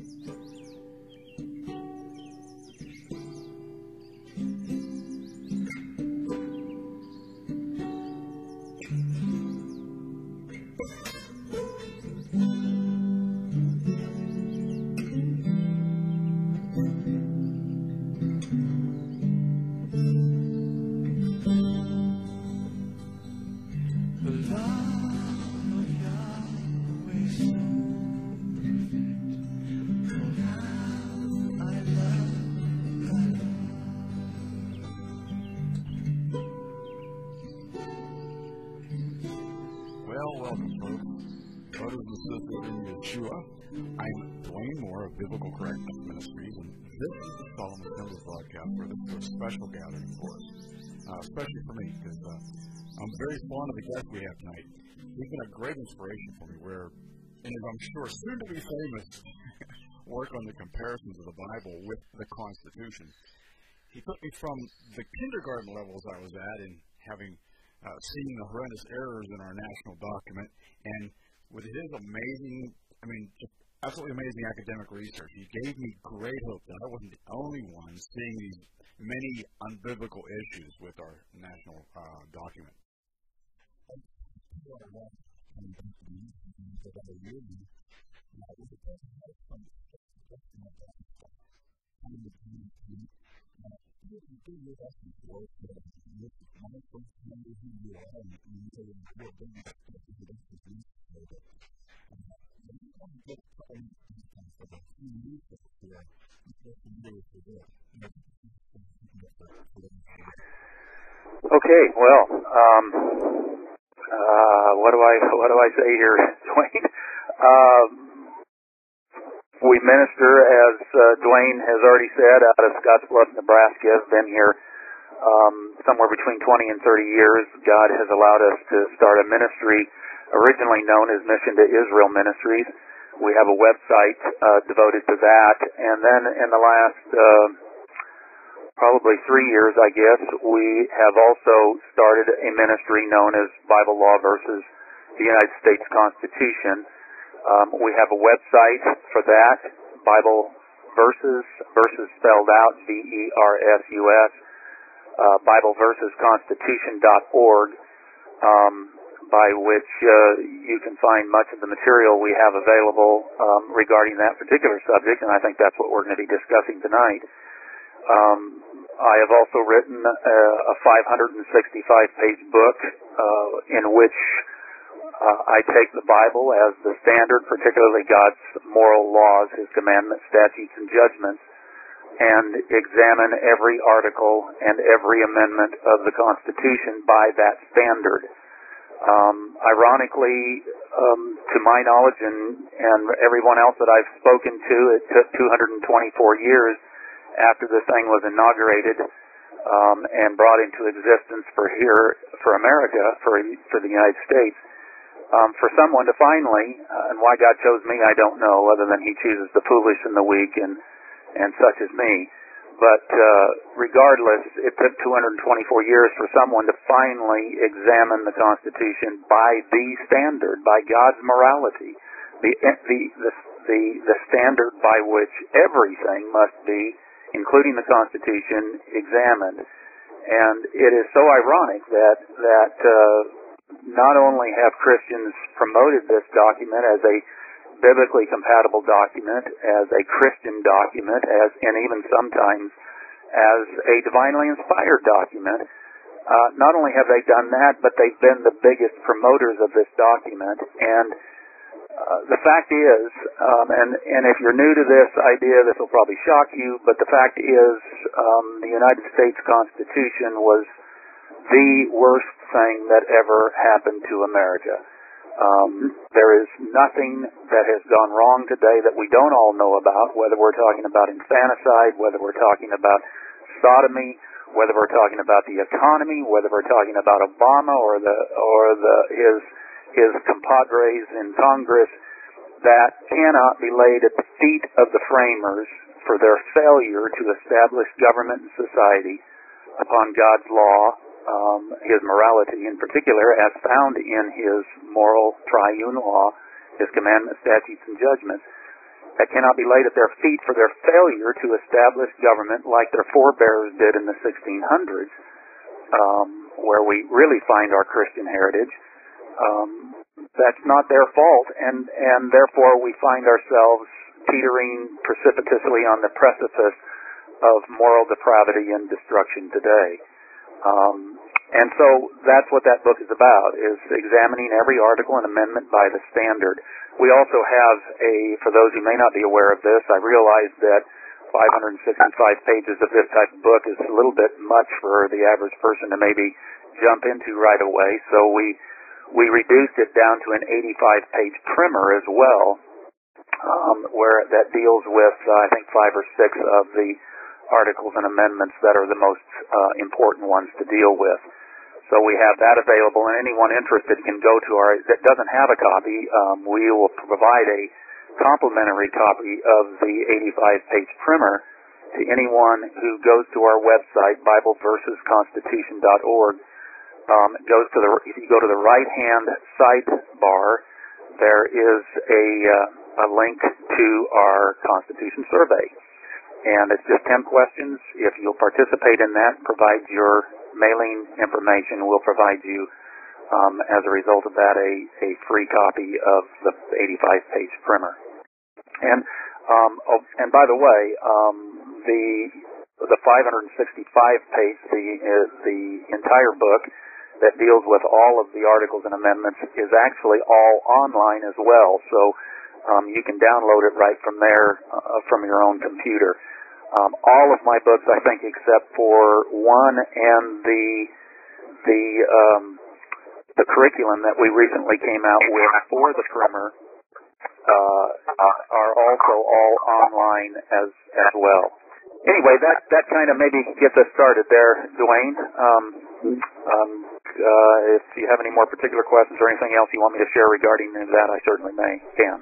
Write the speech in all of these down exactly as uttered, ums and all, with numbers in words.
I'm Dwayne Moore of Biblical Correctness Ministries, and this is the Solomon Symbols broadcast where this is a special gathering for us, uh, especially for me, because uh, I'm very fond of the guest we have tonight. He's been a great inspiration for me, where, and as I'm sure soon to be famous, work on the comparisons of the Bible with the Constitution. He took me from the kindergarten levels I was at in having uh, seen the horrendous errors in our national document, and with his amazing, I mean, just absolutely amazing academic research, he gave me great hope that I wasn't the only one seeing these many unbiblical issues with our national uh, document. Okay, well, um, uh, what do I what do I say here, Dwayne? Um, we minister, as uh, Dwayne has already said, out of Scottsbluff, Nebraska. I've been here um, somewhere between twenty and thirty years. God has allowed us to start a ministry originally known as Mission to Israel Ministries. We have a website uh, devoted to that, and then in the last uh, probably three years, I guess, we have also started a ministry known as Bible Law versus the United States Constitution. Um, we have a website for that, Bible Verses, verses spelled out, V E R S U S, uh, Bible Verses Constitution dot org, um, by which uh, you can find much of the material we have available um, regarding that particular subject, and I think that's what we're going to be discussing tonight. Um, I have also written a, a five hundred sixty-five page book uh, in which uh, I take the Bible as the standard, particularly God's moral laws, His commandments, statutes, and judgments, and examine every article and every amendment of the Constitution by that standard. Um, ironically, um, to my knowledge and, and everyone else that I've spoken to, it took two hundred twenty-four years after this thing was inaugurated um, and brought into existence for here, for America, for for the United States, um, for someone to finally, uh, and why God chose me, I don't know, other than He chooses the foolish and the weak and and such as me. But uh, regardless, it took two hundred twenty-four years for someone to finally examine the Constitution by the standard, by God's morality, the the the the, the standard by which everything must be, including the Constitution, examined. And it is so ironic that that uh, not only have Christians promoted this document as a biblically compatible document, as a Christian document, as and even sometimes as a divinely inspired document, uh, not only have they done that, but they've been the biggest promoters of this document. And Uh, the fact is, um, and, and if you're new to this idea, this will probably shock you, but the fact is um, the United States Constitution was the worst thing that ever happened to America. Um, there is nothing that has gone wrong today that we don't all know about, whether we're talking about infanticide, whether we're talking about sodomy, whether we're talking about the economy, whether we're talking about Obama or the or the his his compadres in Congress, that cannot be laid at the feet of the framers for their failure to establish government and society upon God's law, um, His morality in particular, as found in His moral triune law, His commandments, statutes, and judgments. that cannot be laid at their feet for their failure to establish government like their forebears did in the sixteen hundreds, um, where we really find our Christian heritage. Um, that's not their fault, and, and therefore we find ourselves teetering precipitously on the precipice of moral depravity and destruction today. Um, and so that's what that book is about, is examining every article and amendment by the standard. We also have a, for those who may not be aware of this, I realize that five hundred sixty-five pages of this type of book is a little bit much for the average person to maybe jump into right away, so we we reduced it down to an eighty-five page primer as well, um, where that deals with, uh, I think, five or six of the articles and amendments that are the most uh, important ones to deal with. So we have that available, and anyone interested can go to our, that doesn't have a copy, um, we will provide a complimentary copy of the eighty-five page primer to anyone who goes to our website, Bible Versus Constitution dot org. Um, it goes to the, if you go to the right-hand sidebar, there is a, uh, a link to our Constitution survey. And it's just ten questions. If you'll participate in that, provide your mailing information, we'll provide you, um, as a result of that, a, a free copy of the eighty-five page primer. And um, oh, and by the way, um, the the five hundred sixty-five page, the uh, the entire book that deals with all of the articles and amendments is actually all online as well. So um, you can download it right from there, uh, from your own computer. Um, all of my books, I think, except for one and the the um, the curriculum that we recently came out with for the primer, uh, are also all online as as well. Anyway, that that kind of maybe gets us started there, Dwayne. Um, um, uh, if you have any more particular questions or anything else you want me to share regarding that, I certainly may can.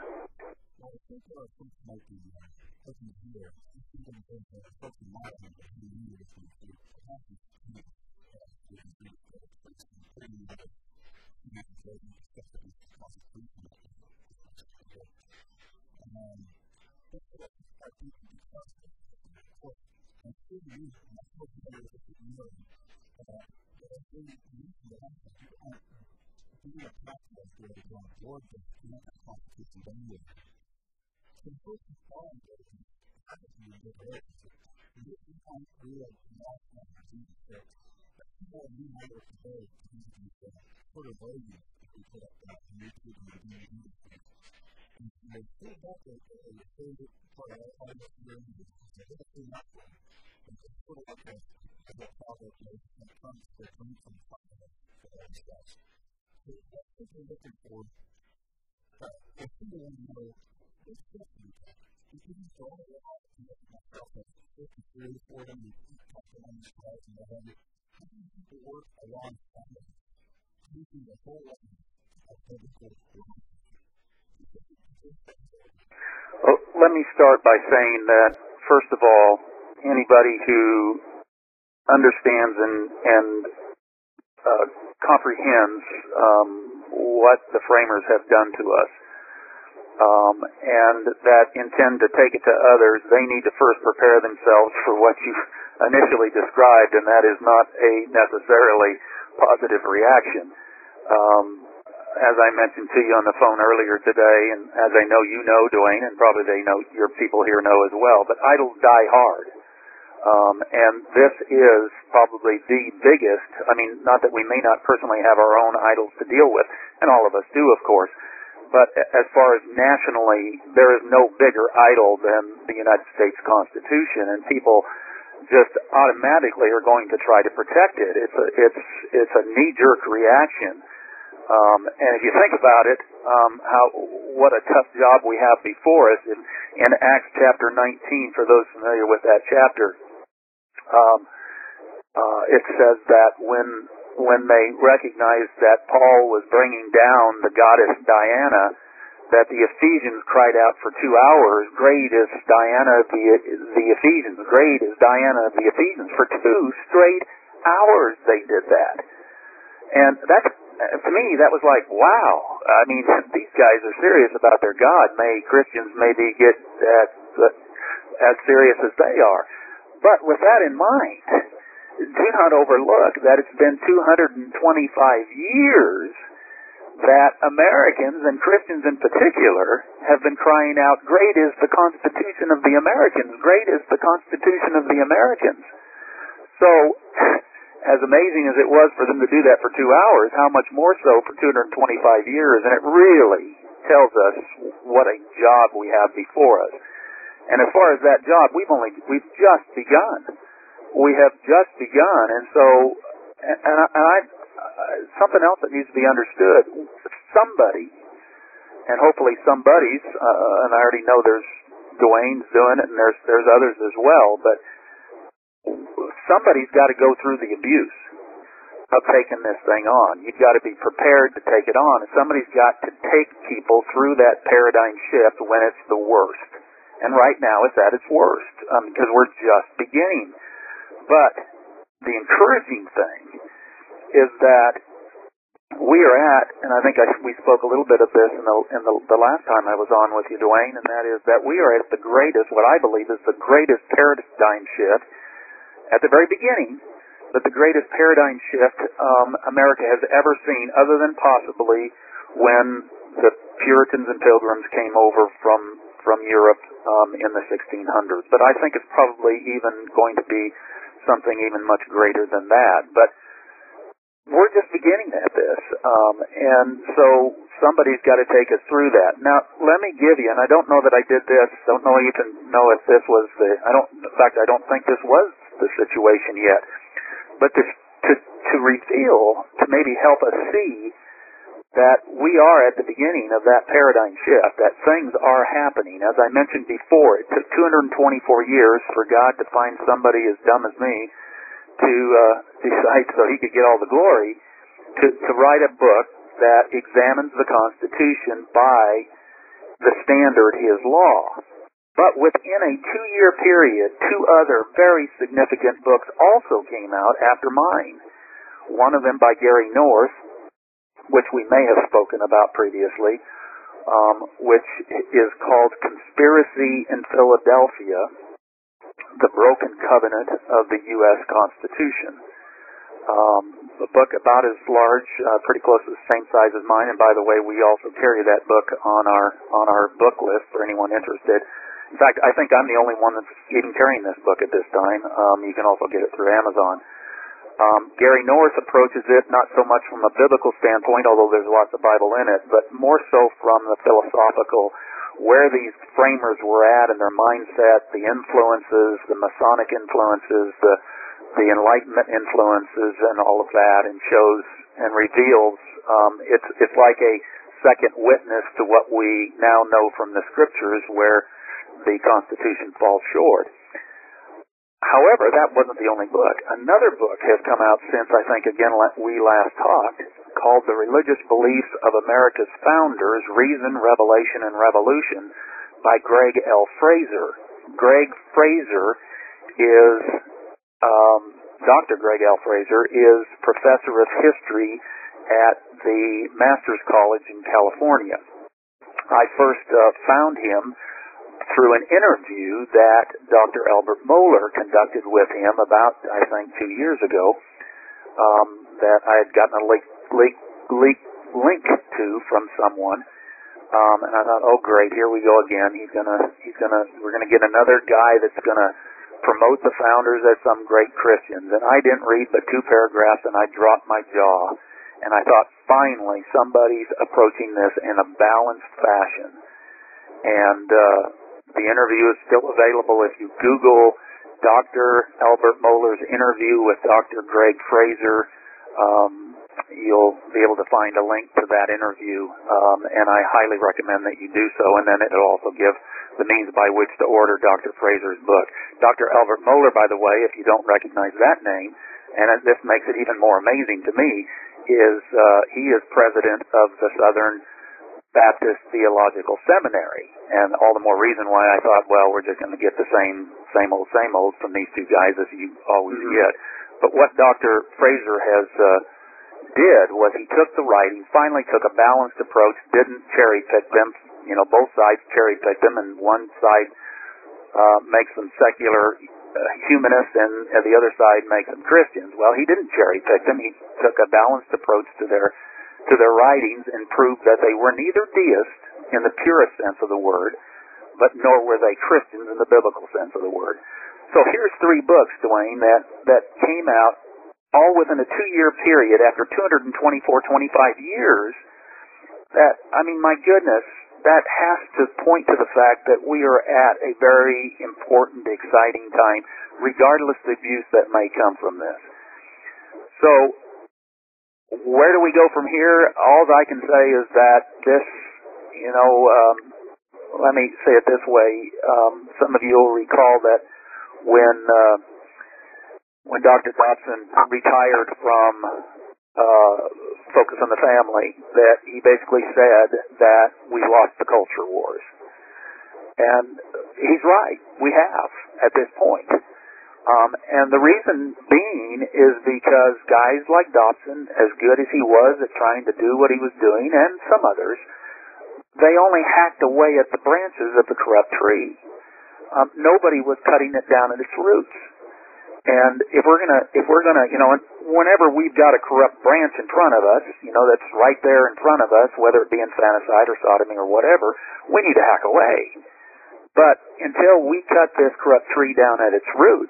Well, let me start by saying that, first of all, anybody who understands and, and uh, comprehends um, what the framers have done to us, um, and that intend to take it to others, they need to first prepare themselves for what you initially described, and that is not a necessarily positive reaction. Um, as I mentioned to you on the phone earlier today, and as I know you know, Dwayne, and probably they know, your people here know as well, but idols die hard. Um, and this is probably the biggest, I mean, not that we may not personally have our own idols to deal with, and all of us do, of course, but as far as nationally, there is no bigger idol than the United States Constitution, and people just automatically are going to try to protect it. It's a, it's, it's a knee-jerk reaction. Um, and if you think about it, um, how what a tough job we have before us. In, in Acts chapter nineteen, for those familiar with that chapter, um, uh, it says that when when they recognized that Paul was bringing down the goddess Diana, that the Ephesians cried out for two hours, "Great is Diana of the the Ephesians! Great is Diana of the Ephesians!" For two straight hours they did that, and that's to me, that was like, wow. I mean, these guys are serious about their God. May Christians maybe get as, uh, as serious as they are. But with that in mind, do not overlook that it's been two hundred twenty-five years that Americans, and Christians in particular, have been crying out, great is the Constitution of the Americans, great is the Constitution of the Americans. So, as amazing as it was for them to do that for two hours, how much more so for two hundred twenty-five years, and it really tells us what a job we have before us. And as far as that job, we've only, we've just begun. We have just begun, and so, and, and I, and I Uh, something else that needs to be understood. Somebody, and hopefully somebody's, uh, and I already know there's Dwayne's doing it, and there's there's others as well, but somebody's got to go through the abuse of taking this thing on. You've got to be prepared to take it on, and somebody's got to take people through that paradigm shift when it's the worst. And right now it's at its worst, um, because we're just beginning. But the encouraging thing is that we are at, and I think I, we spoke a little bit of this in, the, in the, the last time I was on with you, Dwayne, and that is that we are at the greatest, what I believe is the greatest paradigm shift at the very beginning, but the greatest paradigm shift um, America has ever seen, other than possibly when the Puritans and Pilgrims came over from, from Europe um, in the sixteen hundreds. But I think it's probably even going to be something even much greater than that. But we're just beginning at this, um, and so somebody's got to take us through that. Now, let me give you, and I don't know that I did this, don't know even know if this was the, I don't, in fact, I don't think this was the situation yet, but to, to, to reveal, to maybe help us see that we are at the beginning of that paradigm shift, that things are happening. As I mentioned before, it took two hundred twenty-four years for God to find somebody as dumb as me to uh, decide so he could get all the glory, to, to write a book that examines the Constitution by the standard, his law. But within a two-year period, two other very significant books also came out after mine. One of them by Gary North, which we may have spoken about previously, um, which is called Conspiracy in Philadelphia, The Broken Covenant of the U S Constitution. Um, a book about as large, uh, pretty close to the same size as mine, and by the way, we also carry that book on our on our book list for anyone interested. In fact, I think I'm the only one that's even carrying this book at this time. Um, you can also get it through Amazon. Um, Gary North approaches it not so much from a biblical standpoint, although there's lots of Bible in it, but more so from the philosophical, where these framers were at in their mindset, the influences, the Masonic influences, the the Enlightenment influences, and all of that, and shows and reveals. Um, it's it's like a second witness to what we now know from the Scriptures, where the Constitution falls short. However, that wasn't the only book. Another book has come out since, I think, again, we last talked, called The Religious Beliefs of America's Founders, Reason, Revelation, and Revolution by Greg L. Fraser. Greg Fraser is, um, Doctor Greg L. Fraser is professor of history at the Master's College in California. I first uh, found him through an interview that Doctor Albert Mohler conducted with him about, I think, two years ago, um, that I had gotten a link, link, link, link to from someone, um, and I thought, oh great, here we go again. He's gonna, he's gonna, we're gonna get another guy that's gonna promote the founders as some great Christians. And I didn't read but two paragraphs, and I dropped my jaw, and I thought, finally, somebody's approaching this in a balanced fashion, and. uh The interview is still available if you Google Doctor Albert Mohler's interview with Doctor Greg Fraser. Um, you'll be able to find a link to that interview, um, and I highly recommend that you do so. And then it'll also give the means by which to order Doctor Fraser's book. Doctor Albert Mohler, by the way, if you don't recognize that name, and this makes it even more amazing to me, is uh, he is president of the Southern Baptist Theological Seminary, and all the more reason why I thought, well, we're just going to get the same same old, same old from these two guys as you always mm-hmm. get. But what Doctor Fraser has uh, did was he took the writings, finally took a balanced approach, didn't cherry-pick them. You know, both sides cherry-picked them, and one side uh, makes them secular uh, humanists, and, and the other side makes them Christians. Well, he didn't cherry-pick them. He took a balanced approach to their to their writings and proved that they were neither deists in the purest sense of the word, but nor were they Christians in the biblical sense of the word. So here's three books, Dwayne, that, that came out all within a two-year period after two hundred twenty-four, twenty-five years. That, I mean, my goodness, that has to point to the fact that we are at a very important, exciting time, regardless of the abuse that may come from this. So, where do we go from here? All I can say is that this, you know, um, let me say it this way. Um, some of you will recall that when uh, when Doctor Dobson retired from uh, Focus on the Family, that he basically said that we lost the culture wars. And he's right. We have at this point. Um, and the reason being is because guys like Dobson, as good as he was at trying to do what he was doing, and some others, they only hacked away at the branches of the corrupt tree. Um, nobody was cutting it down at its roots. And if we're gonna, if we're gonna, you know, whenever we've got a corrupt branch in front of us, you know, that's right there in front of us, whether it be infanticide or sodomy or whatever, we need to hack away. But until we cut this corrupt tree down at its roots,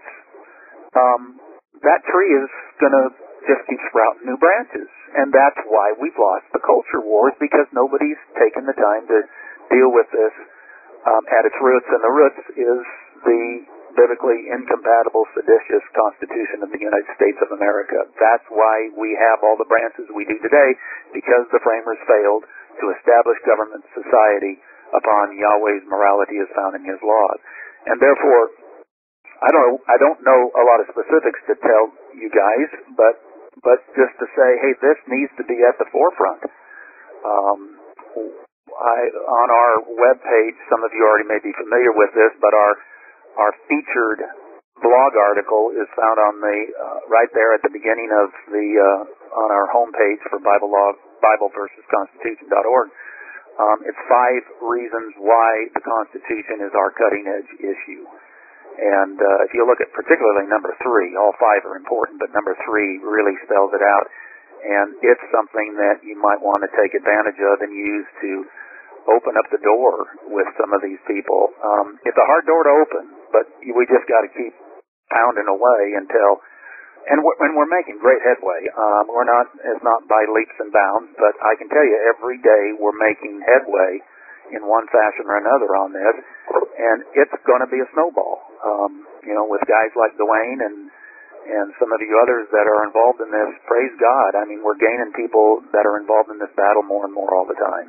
um, that tree is going to just keep sprouting new branches. And that's why we've lost the culture wars, because nobody's taken the time to deal with this um, at its roots. And the roots is the biblically incompatible, seditious Constitution of the United States of America. That's why we have all the branches we do today, because the framers failed to establish government society upon Yahweh's morality as found in His laws. And therefore, I don't I don't know a lot of specifics to tell you guys, but but just to say, hey, this needs to be at the forefront. Um, I, on our webpage, some of you already may be familiar with this, but our our featured blog article is found on the uh, right there at the beginning of the uh, on our homepage for Bible Law, Bible versus Constitution dot org. Um, it's five reasons why the Constitution is our cutting edge issue. And uh, if you look at particularly number three, all five are important, but number three really spells it out. And it's something that you might want to take advantage of and use to open up the door with some of these people. Um, it's a hard door to open, but we just got to keep pounding away until, and we're, and we're making great headway. Um, we're not, it's not by leaps and bounds, but I can tell you every day we're making headway in one fashion or another on this, and it's going to be a snowball. Um, you know, with guys like Dwayne and and some of you others that are involved in this, praise God. I mean, we're gaining people that are involved in this battle more and more all the time.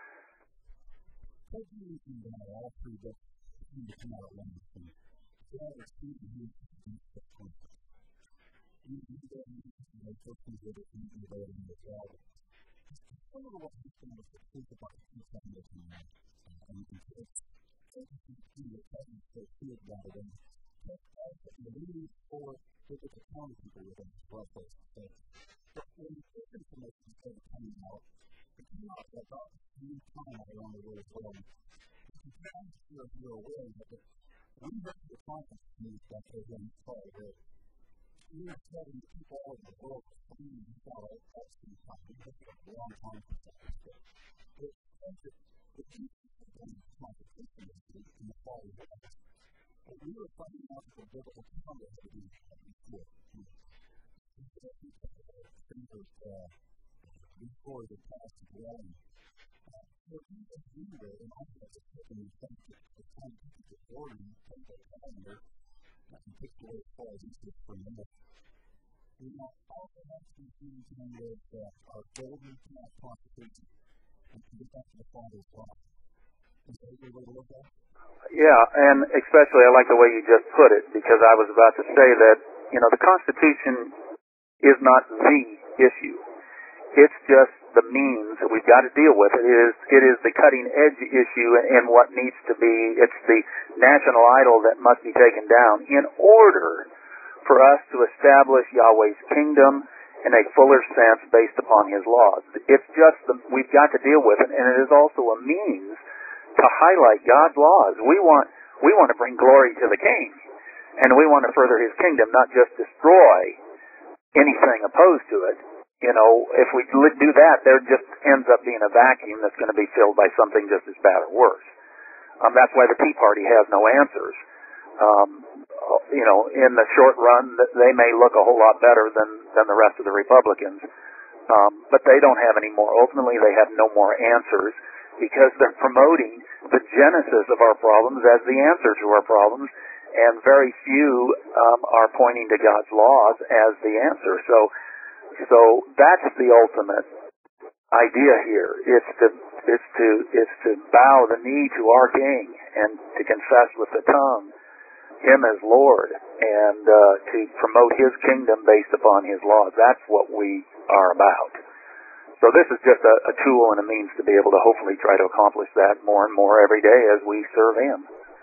Yeah, and especially I like the way you just put it, because I was about to say that, you know, the Constitution is not the issue. It's just the means that we've got to deal with. It is it is the cutting edge issue and what needs to be, it's the national idol that must be taken down in order for us to establish Yahweh's kingdom in a fuller sense based upon his laws. It's just the, we've got to deal with it, and it is also a means to highlight God's laws. We want we want to bring glory to the King, and we want to further his kingdom, not just destroy anything opposed to it. You know, if we do that, there just ends up being a vacuum that's going to be filled by something just as bad or worse. Um, that's why the Tea Party has no answers. Um, you know, in the short run, they may look a whole lot better than, than the rest of the Republicans, um, but they don't have any more. Ultimately, they have no more answers because they're promoting the genesis of our problems as the answer to our problems, and very few um, are pointing to God's laws as the answer. So, so that's the ultimate idea here. It's to it's to it's to bow the knee to our King and to confess with the tongue him as Lord, and uh, to promote his kingdom based upon his laws. That's what we are about. So this is just a, a tool and a means to be able to hopefully try to accomplish that more and more every day as we serve him.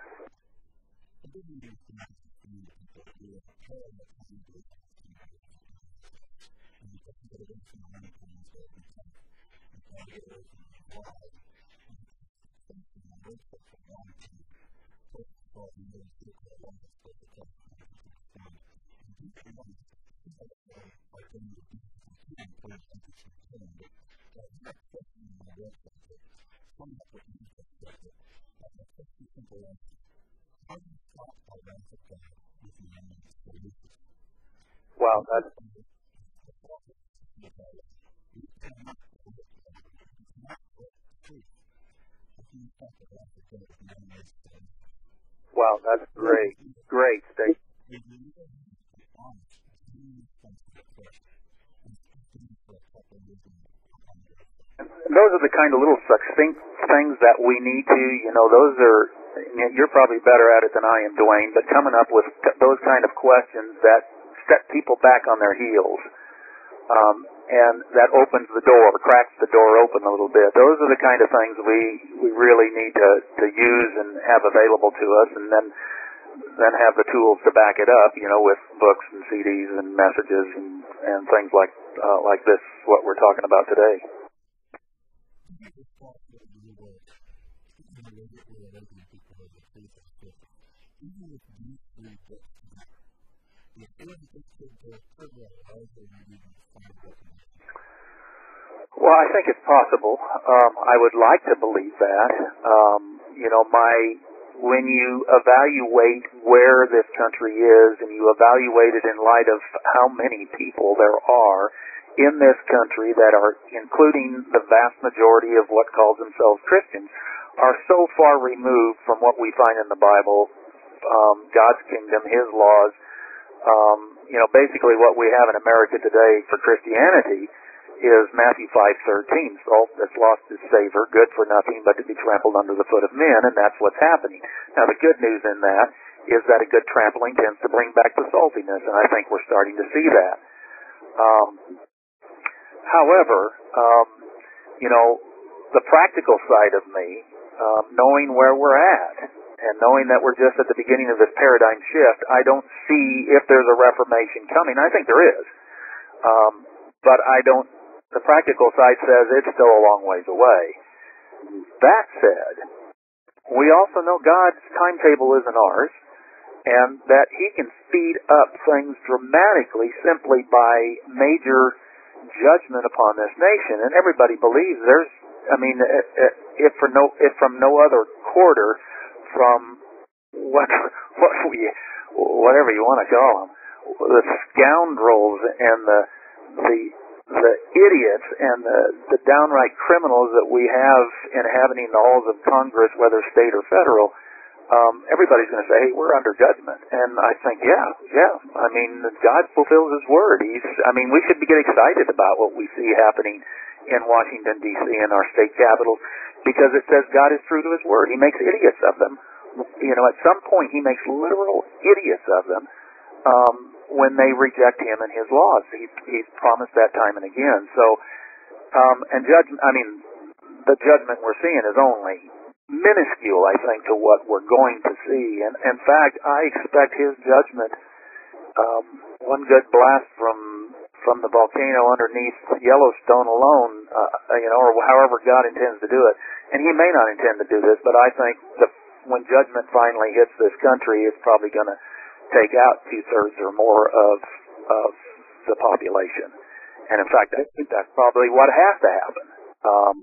Wow, that's wow, that's great, great statement. Those are the kind of little succinct things that we need to, you know, those are, you're probably better at it than I am, Dwayne, but coming up with those kind of questions that set people back on their heels, um, and that opens the door, cracks the door open a little bit. Those are the kind of things we, we really need to, to use and have available to us, and then then have the tools to back it up, you know, with books and C Ds and messages and, and things like uh, like this, what we're talking about today. Well, I think it's possible. Um, I would like to believe that. Um, you know, my when you evaluate where this country is, and you evaluate it in light of how many people there are in this country that are, including the vast majority of what calls themselves Christians, are so far removed from what we find in the Bible, um, God's kingdom, his laws. Um, you know, basically what we have in America today for Christianity is Matthew five thirteen, salt that's lost its savor, good for nothing but to be trampled under the foot of men, and that's what's happening. Now, the good news in that is that a good trampling tends to bring back the saltiness, and I think we're starting to see that. Um, however, um, you know, the practical side of me, um, knowing where we're at, and knowing that we're just at the beginning of this paradigm shift, I don't see if there's a reformation coming. I think there is. Um, but I don't, the practical side says it's still a long ways away. That said, we also know God's timetable isn't ours, and that he can speed up things dramatically simply by major judgment upon this nation. And everybody believes there's, I mean, if for no, if from no other quarter, from what what we whatever you want to call them, the scoundrels and the the the idiots and the the downright criminals that we have inhabiting the halls of Congress, whether state or federal, um, everybody's going to say, "Hey, we're under judgment." And I think, yeah, yeah. I mean, God fulfills His word. He's. I mean, we should get excited about what we see happening in Washington D C and our state capitals, because it says God is true to His word. He makes idiots of them. You know, at some point He makes literal idiots of them um, when they reject Him and His laws. He, he's promised that time and again. So, um, and judgment. I mean, the judgment we're seeing is only minuscule, I think, to what we're going to see. And in fact, I expect His judgment. Um, one good blast from from the volcano underneath Yellowstone alone, uh, you know, or however God intends to do it. And He may not intend to do this, but I think the, when judgment finally hits this country, it's probably going to take out two-thirds or more of of the population. And in fact, I think that's probably what has to happen. Um,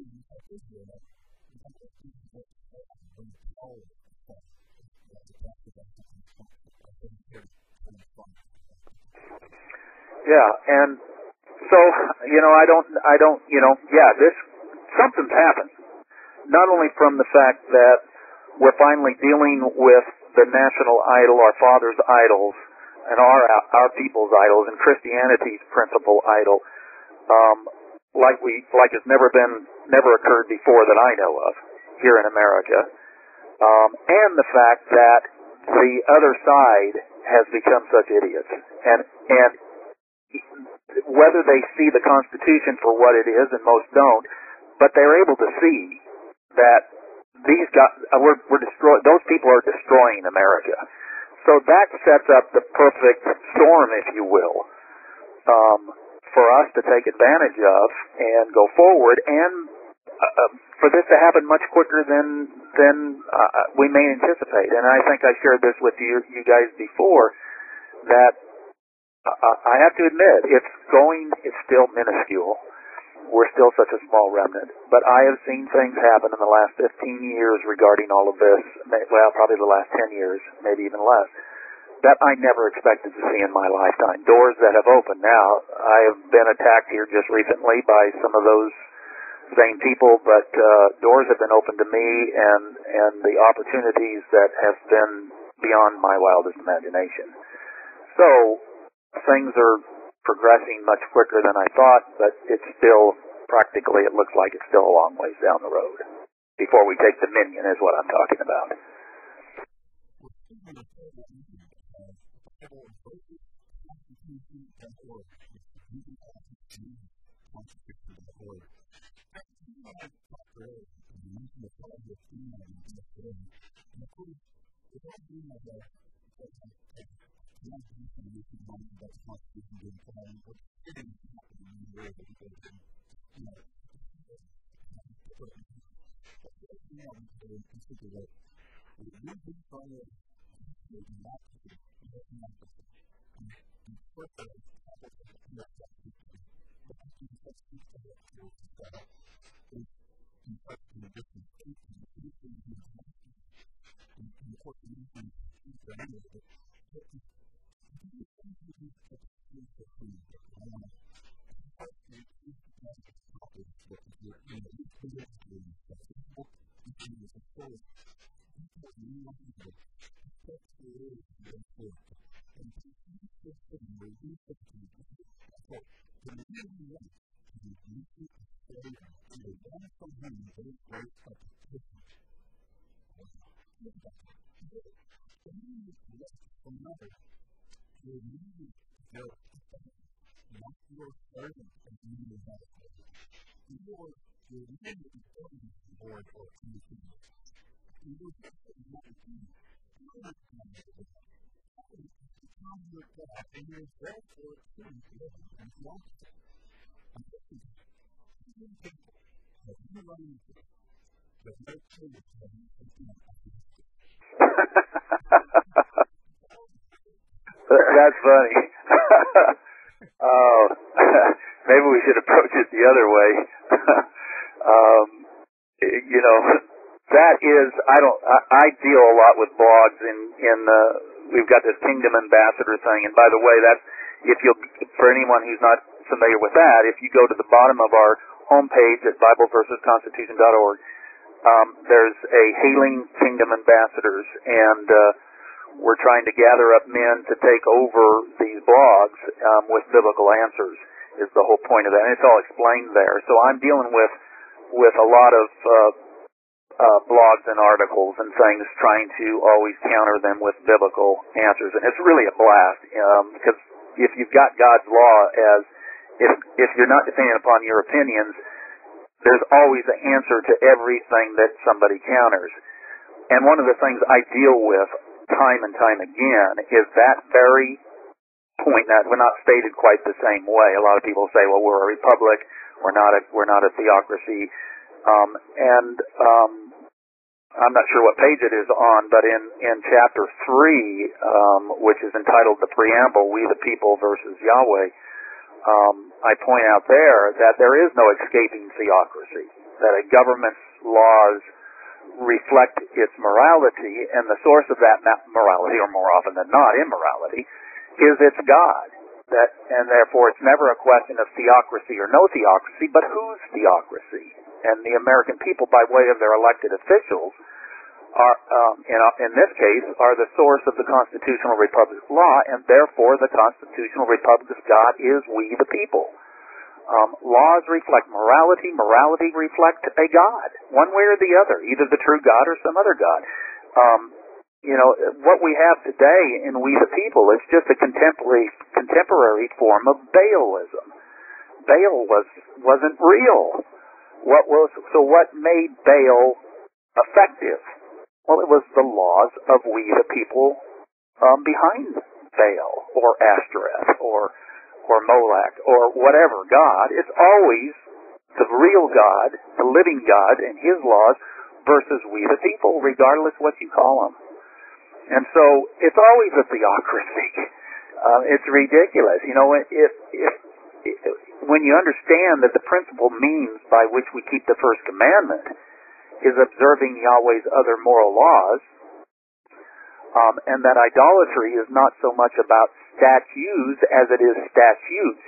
Yeah, and so, you know, I don't, I don't, you know, yeah, this, something's happened. Not only from the fact that we're finally dealing with the national idol, our father's idols, and our our people's idols, and Christianity's principal idol, um, like we, like it's never been, never occurred before that I know of here in America, um, and the fact that the other side has become such idiots, and and. whether they see the Constitution for what it is, and most don't, but they're able to see that these guys, we're, we're destroy, those people are destroying America. So that sets up the perfect storm, if you will, um, for us to take advantage of and go forward, and uh, for this to happen much quicker than than uh, we may anticipate. And I think I shared this with you, you guys before, that I have to admit, it's going, it's still minuscule. We're still such a small remnant. But I have seen things happen in the last fifteen years regarding all of this, well, probably the last ten years, maybe even less, that I never expected to see in my lifetime. Doors that have opened now. I have been attacked here just recently by some of those same people, but uh, doors have been opened to me, and, and the opportunities that have been beyond my wildest imagination. So, things are progressing much quicker than I thought, but it's still, practically, it looks like it's still a long ways down the road before we take dominion, is what I'm talking about. That's funny. Oh, maybe we should approach it the other way. um, you know, that is, I don't, I, I deal a lot with blogs in, in the, we've got this Kingdom Ambassador thing, and by the way, that's, if you'll, for anyone who's not familiar with that, if you go to the bottom of our homepage at Bible Versus Constitution dot org, um, there's a Hailing Kingdom Ambassadors, and uh, we're trying to gather up men to take over these blogs um, with biblical answers, is the whole point of that, and it's all explained there. So I'm dealing with with a lot of uh, uh, blogs and articles and things, trying to always counter them with biblical answers, and it's really a blast, um, because if you've got God's law as, if if you're not dependent upon your opinions, there's always an answer to everything that somebody counters. And one of the things I deal with time and time again is that very point. That we're not stated quite the same way. A lot of people say, well, we're a republic. We're not a we're not a theocracy. Um, and um, I'm not sure what page it is on, but in, in chapter three, um, which is entitled the preamble, We the People versus Yahweh, um, I point out there that there is no escaping theocracy, that a government's laws reflect its morality, and the source of that morality, or more often than not immorality, is its God. That, and therefore it's never a question of theocracy or no theocracy, but whose theocracy? And the American people, by way of their elected officials, are, um, in, in this case, are the source of the constitutional republic law, and therefore the constitutional republic of God is we the people. Um, laws reflect morality. Morality reflects a God, one way or the other, either the true God or some other God. Um, you know, what we have today in We the People is just a contemporary contemporary form of Baalism. Baal was wasn't real. What was so? What made Baal effective? Well, it was the laws of We the People um, behind Baal or Ashtoreth or or Molech, or whatever God. It's always the real God, the living God, and His laws versus we the people, regardless what you call them. And so it's always a theocracy. Uh, it's ridiculous. You know, if, if, if when you understand that the principal means by which we keep the first commandment is observing Yahweh's other moral laws, Um, and that idolatry is not so much about statues as it is statutes.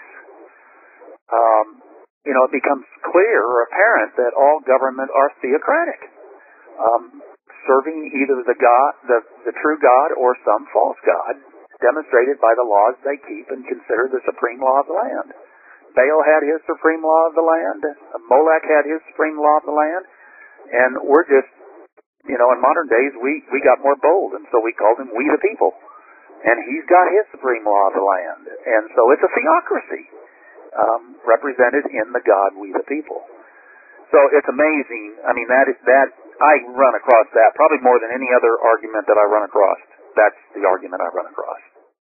Um, you know, it becomes clear or apparent that all government are theocratic, um, serving either the God, the, the true God, or some false God, demonstrated by the laws they keep and consider the supreme law of the land. Baal had his supreme law of the land. Molech had his supreme law of the land, and we're just You know, in modern days, we, we got more bold, and so we called him We the People. And he's got his supreme law of the land. And so it's a theocracy um, represented in the God We the People. So it's amazing. I mean, that is, that I run across that probably more than any other argument that I run across. That's the argument I run across.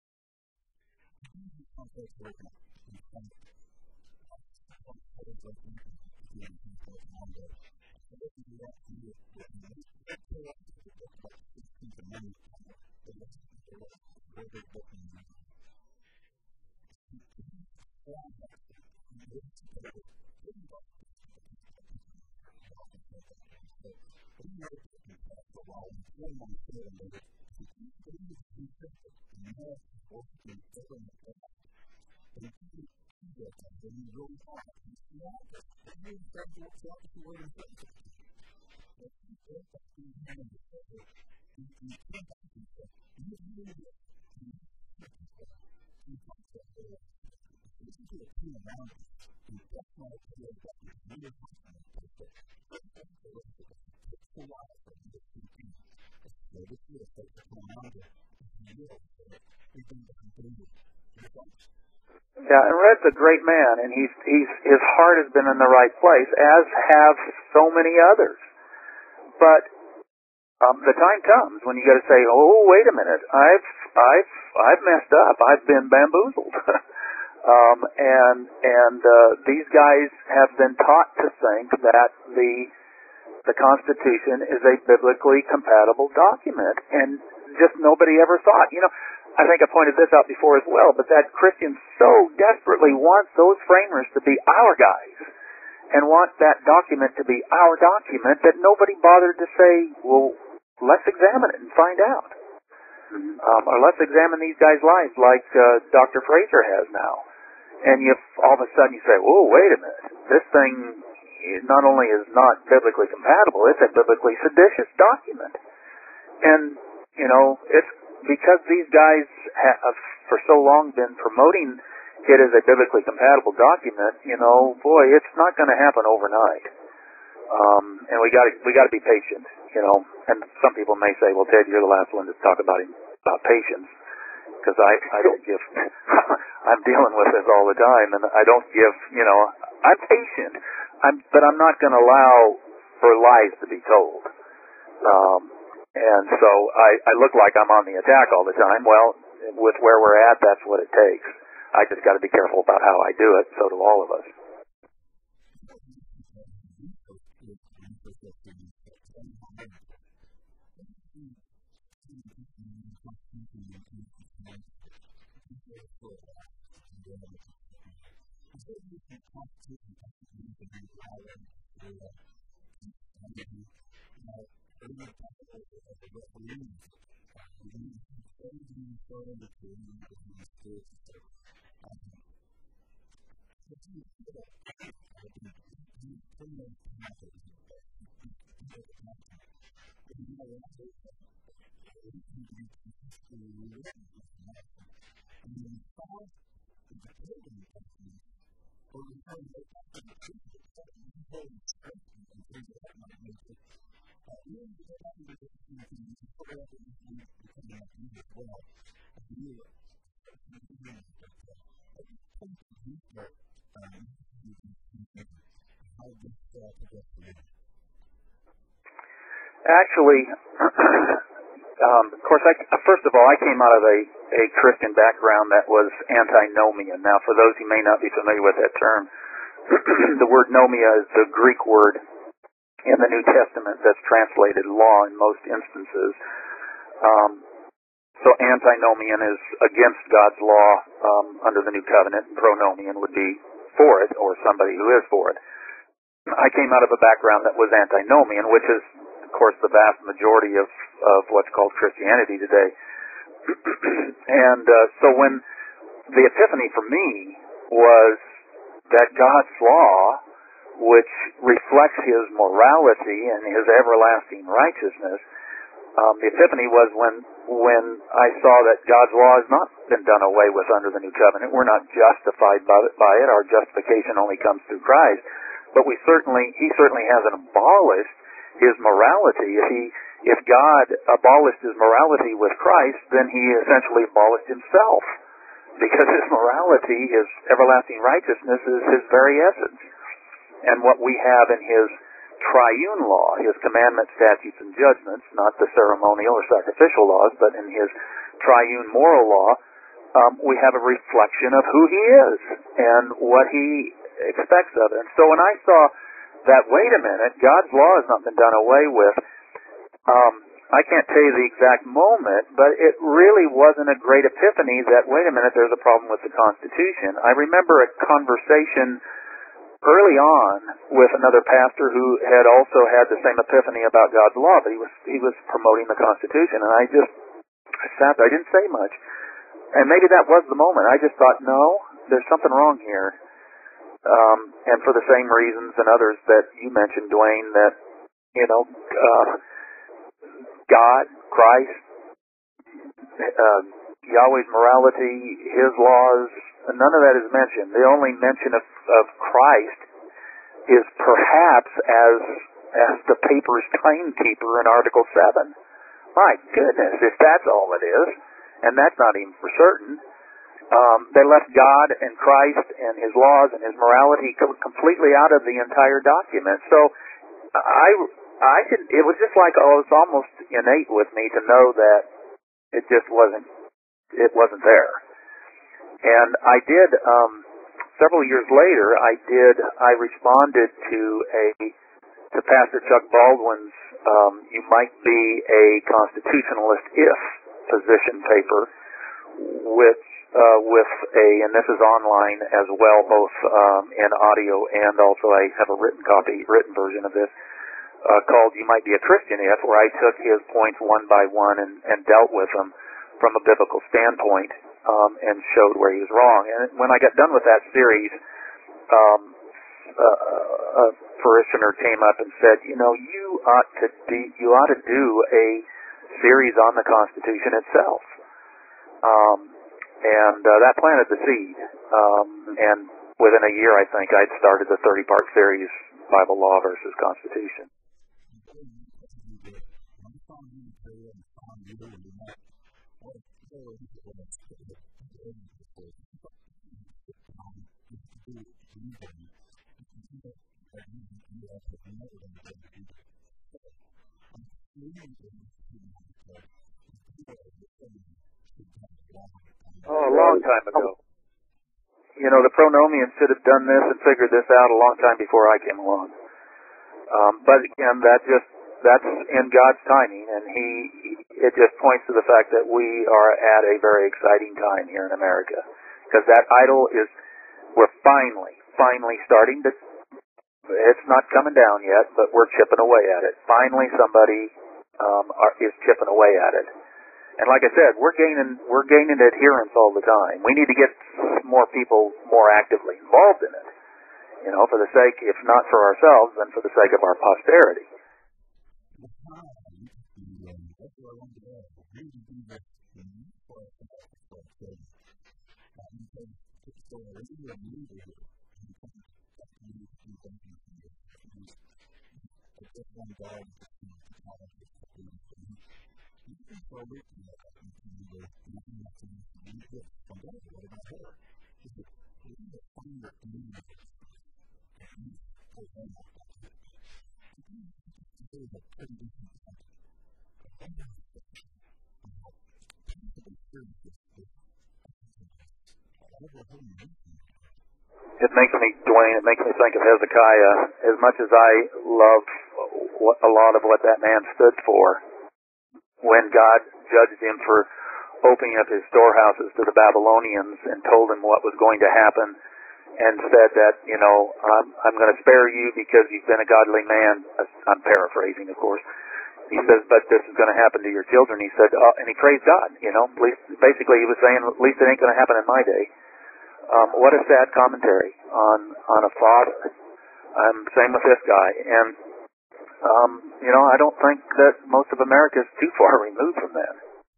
Yeah, and Red's a great man, and he's he's his heart has been in the right place, as have so many others. But um, the time comes when you got to say, "Oh, wait a minute, I've I've I've messed up. I've been bamboozled." um, and and uh, these guys have been taught to think that the the Constitution is a biblically compatible document, and just nobody ever thought, you know. I think I pointed this out before as well, but that Christians so desperately want those framers to be our guys and want that document to be our document that nobody bothered to say, well, let's examine it and find out. Mm-hmm. Um, or let's examine these guys' lives like uh, Doctor Fraser has now. And you all of a sudden you say, oh, wait a minute. This thing not only is not biblically compatible, it's a biblically seditious document. And, you know, it's because these guys have for so long been promoting it as a biblically compatible document, you know, boy, it's not going to happen overnight. Um, and we got to we got to be patient, you know. And some people may say, well, Ted, you're the last one to talk about about patience, because I I don't give. I'm dealing with this all the time, and I don't give. You know, I'm patient, I'm but I'm not going to allow for lies to be told. Um, And so I, I look like I'm on the attack all the time. Well, with where we're at, that's what it takes. I just got to be careful about how I do it. So do all of us. Actually, um, of course, I, first of all, I came out of a, a Christian background that was antinomian. Now, for those who may not be familiar with that term, the word nomia is the Greek word in the New Testament that's translated law in most instances. Um, so antinomian is against God's law um, under the New Covenant, and pronomian would be for it, or somebody who is for it. I came out of a background that was antinomian, which is, of course, the vast majority of, of what's called Christianity today. And uh, so when the epiphany for me was that God's law, which reflects His morality and His everlasting righteousness, um, the epiphany was when when I saw that God's law has not been done away with under the New Covenant. We're not justified by it. By it. Our justification only comes through Christ. But we certainly, He certainly hasn't abolished His morality. If He, if God abolished His morality with Christ, then He essentially abolished Himself, because His morality, His everlasting righteousness, is His very essence. And what we have in His triune law, His commandments, statutes, and judgments, not the ceremonial or sacrificial laws, but in His triune moral law, um, we have a reflection of who He is and what He expects of it. And so when I saw that, wait a minute, God's law has not been done away with, um, I can't tell you the exact moment, but it really wasn't a great epiphany that, wait a minute, there's a problem with the Constitution. I remember a conversation early on with another pastor who had also had the same epiphany about God's law, but he was he was promoting the Constitution, and I just I sat there. I didn't say much. And maybe that was the moment. I just thought, no, there's something wrong here. Um, and for the same reasons and others that you mentioned, Dwayne, that, you know, uh, God, Christ, uh, Yahweh's morality, His laws, none of that is mentioned. The only mention of, of Christ is perhaps as as the paper's timekeeper in Article seven. My goodness, if that's all it is, and that's not even for certain. Um, they left God and Christ and His laws and His morality co- completely out of the entire document. So I, I could, it was just like, oh, it's almost innate with me to know that it just wasn't, it wasn't there. And I did, um, several years later, I did, I responded to a, to Pastor Chuck Baldwin's, um, You Might Be a Constitutionalist If position paper, which, uh, with a, and this is online as well, both, um, in audio and also I have a written copy, written version of this, uh, called You Might Be a Christian If, where I took his points one by one and, and dealt with them from a biblical standpoint, um, and showed where he was wrong. And when I got done with that series, um, uh, a parishioner came up and said, you know, you ought to do, you ought to do a series on the Constitution itself. Um, and uh, that planted the seed. Um, and within a year, I think, I'd started the thirty-part series, Bible Law versus Constitution. time ago. You know, the Pronomians should have done this and figured this out a long time before I came along. Um, but again, that just that's in God's timing, and He it just points to the fact that we are at a very exciting time here in America, because that idol is we're finally, finally starting to. It's not coming down yet, but we're chipping away at it. Finally, somebody um, are, is chipping away at it. And like I said, we're gaining we're gaining adherence all the time. We need to get more people more actively involved in it. You know, for the sake, if not for ourselves, then for the sake of our posterity. It makes me, Dwayne, it makes me think of Hezekiah. As much as I love what, a lot of what that man stood for, when God judged him for opening up his storehouses to the Babylonians and told him what was going to happen, and said that, you know, I'm, I'm going to spare you because you've been a godly man. I'm paraphrasing, of course. He says, but this is going to happen to your children. He said, uh, and he praised God, you know. At least, basically, he was saying, at least it ain't going to happen in my day. Um, what a sad commentary on on a father. Um, same with this guy. And, um, you know, I don't think that most of America is too far removed from that.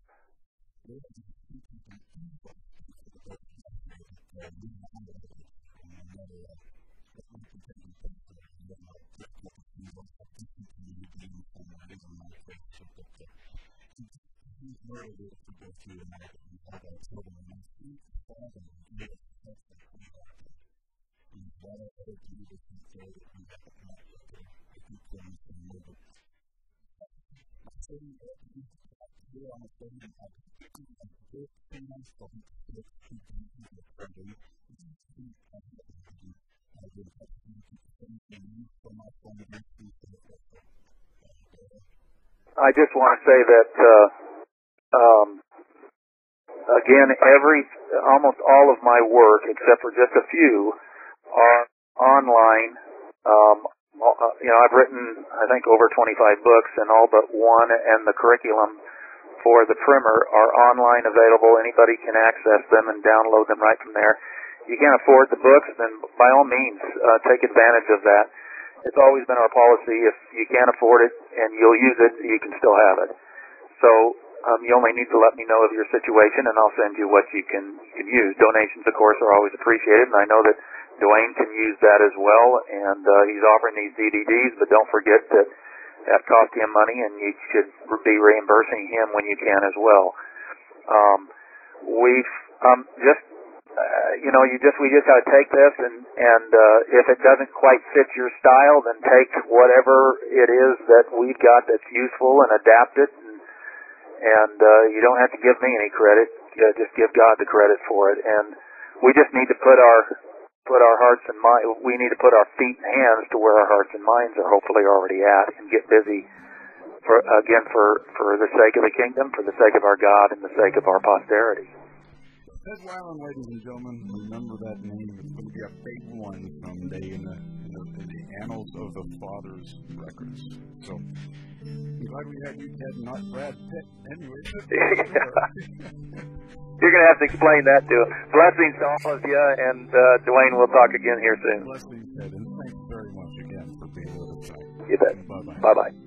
I just want to say that, uh, um, again, every, almost all of my work, except for just a few, are online. Um, you know, I've written, I think, over twenty-five books, and all but one, and the curriculum for the primer are online available. Anybody can access them and download them right from there. You can't afford the books, then by all means, uh, take advantage of that. It's always been our policy, if you can't afford it and you'll use it, you can still have it. So um, you only need to let me know of your situation, and I'll send you what you can, you can use. Donations, of course, are always appreciated, and I know that Dwayne can use that as well, and uh, he's offering these D V Ds, but don't forget that that cost him money, and you should be reimbursing him when you can as well. Um, we've um, just... Uh, you know, you just we just got to take this, and and uh, if it doesn't quite fit your style, then take whatever it is that we've got that's useful and adapt it. And, and uh, you don't have to give me any credit; you just give God the credit for it. And we just need to put our put our hearts and mind. We need to put our feet and hands to where our hearts and minds are hopefully already at, and get busy for again for for the sake of the kingdom, for the sake of our God, and the sake of our posterity. Ted Weiland, ladies and gentlemen, remember that name. It's going to be a big one someday in the, in the, in the annals of the Father's records. So, I'm glad we had you, Ted, not Brad Pitt. Anyway. You're going to have to explain that to him. Blessings to all of you, and uh, Dwayne, we'll talk again here soon. Blessings, Ted, and thanks very much again for being with us tonight. You bet. Bye-bye. Bye-bye.